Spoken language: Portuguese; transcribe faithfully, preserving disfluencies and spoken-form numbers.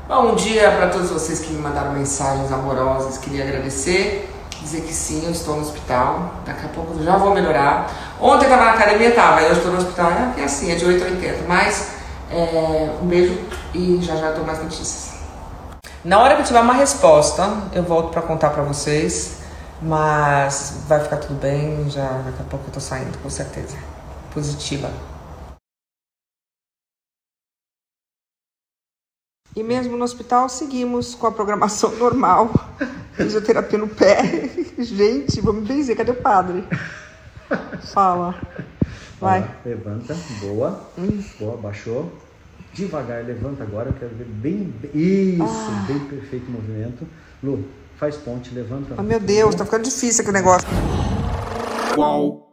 Bom dia para todos vocês que me mandaram mensagens amorosas. Queria agradecer, dizer que sim, eu estou no hospital. Daqui a pouco eu já vou melhorar. Ontem eu estava na academia, tava, eu estou no hospital. É assim, é de oito a oitenta. Mas é, um beijo e já já dou mais notícias. Na hora que eu tiver uma resposta, eu volto para contar para vocês. Mas vai ficar tudo bem. Já daqui a pouco eu tô saindo, com certeza. Positiva. E mesmo no hospital, seguimos com a programação normal. Fisioterapia no pé. Gente, vamos benzer, cadê o padre? Fala. Vai. Lá, levanta, boa. Hum. Boa, baixou. Devagar, levanta agora, eu quero ver bem... Isso, ah. Bem perfeito o movimento. Lu, faz ponte, levanta. Oh, meu Deus, tá ficando difícil aqui o negócio. Uau.